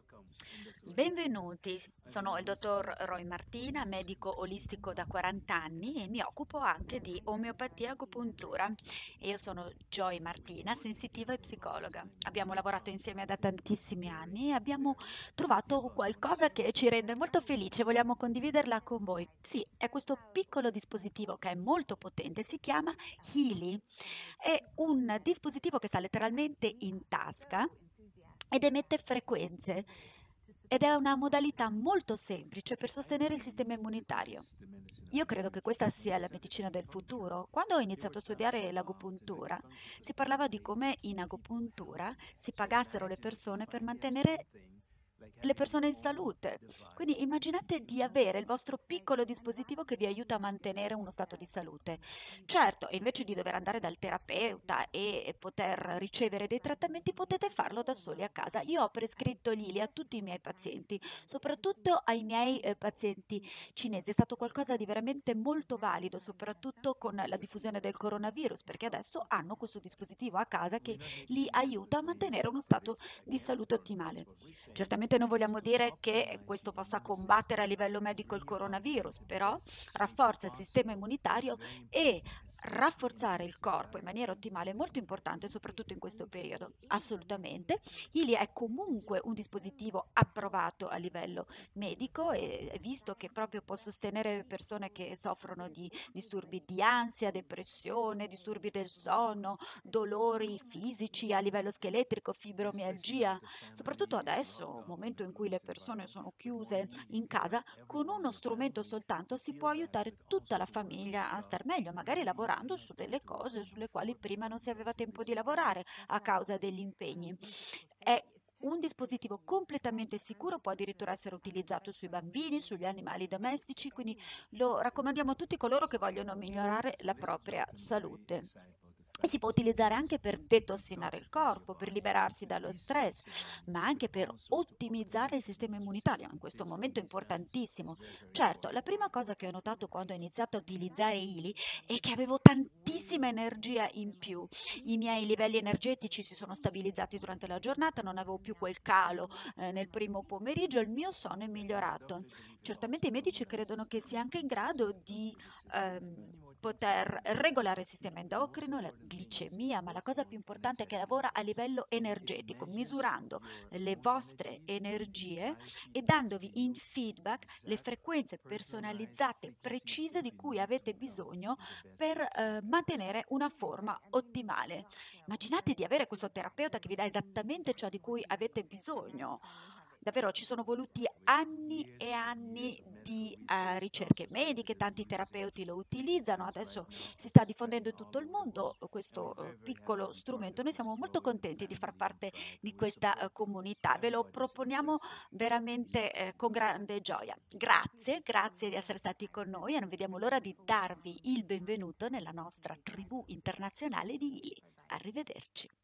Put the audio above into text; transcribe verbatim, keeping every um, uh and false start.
Benvenuti, sono il dottor Roy Martina, medico olistico da quaranta anni e mi occupo anche di omeopatia e agopuntura. E io sono Joy Martina, sensitiva e psicologa. Abbiamo lavorato insieme da tantissimi anni e abbiamo trovato qualcosa che ci rende molto felici e vogliamo condividerla con voi. Sì, è questo piccolo dispositivo che è molto potente, si chiama Healy. È un dispositivo che sta letteralmente in tasca ed emette frequenze ed è una modalità molto semplice per sostenere il sistema immunitario. Io credo che questa sia la medicina del futuro. Quando ho iniziato a studiare l'agopuntura, si parlava di come in agopuntura si pagassero le persone per mantenere le persone in salute. Quindi immaginate di avere il vostro piccolo dispositivo che vi aiuta a mantenere uno stato di salute. Certo, invece di dover andare dal terapeuta e poter ricevere dei trattamenti, potete farlo da soli a casa. Io ho prescritto Lili a tutti i miei pazienti, soprattutto ai miei eh, pazienti cinesi. È stato qualcosa di veramente molto valido, soprattutto con la diffusione del coronavirus, perché adesso hanno questo dispositivo a casa che li aiuta a mantenere uno stato di salute ottimale. Certamente non vogliamo dire che questo possa combattere a livello medico il coronavirus, però rafforza il sistema immunitario e rafforzare il corpo in maniera ottimale è molto importante, soprattutto in questo periodo. Assolutamente. Ili è comunque un dispositivo approvato a livello medico e visto che proprio può sostenere persone che soffrono di disturbi di ansia, depressione, disturbi del sonno, dolori fisici a livello scheletrico, fibromialgia. Soprattutto adesso, un momento in cui le persone sono chiuse in casa, con uno strumento soltanto si può aiutare tutta la famiglia a star meglio, magari lavorando su delle cose sulle quali prima non si aveva tempo di lavorare a causa degli impegni. È un dispositivo completamente sicuro, può addirittura essere utilizzato sui bambini, sugli animali domestici, quindi lo raccomandiamo a tutti coloro che vogliono migliorare la propria salute. E si può utilizzare anche per detossinare il corpo, per liberarsi dallo stress, ma anche per ottimizzare il sistema immunitario. In questo momento è importantissimo. Certo, la prima cosa che ho notato quando ho iniziato a utilizzare Ili è che avevo tantissima energia in più. I miei livelli energetici si sono stabilizzati durante la giornata, non avevo più quel calo eh, nel primo pomeriggio, il mio sonno è migliorato. Certamente i medici credono che sia anche in grado di ehm, poter regolare il sistema endocrino, la glicemia, ma la cosa più importante è che lavora a livello energetico, misurando le vostre energie e dandovi in feedback le frequenze personalizzate, precise di cui avete bisogno per eh, mantenere una forma ottimale. Immaginate di avere questo terapeuta che vi dà esattamente ciò di cui avete bisogno. Davvero ci sono voluti anni e anni di eh, ricerche mediche, tanti terapeuti lo utilizzano, adesso si sta diffondendo in tutto il mondo questo eh, piccolo strumento. Noi siamo molto contenti di far parte di questa eh, comunità, ve lo proponiamo veramente eh, con grande gioia. Grazie, grazie di essere stati con noi e non vediamo l'ora di darvi il benvenuto nella nostra tribù internazionale di Ili. Arrivederci.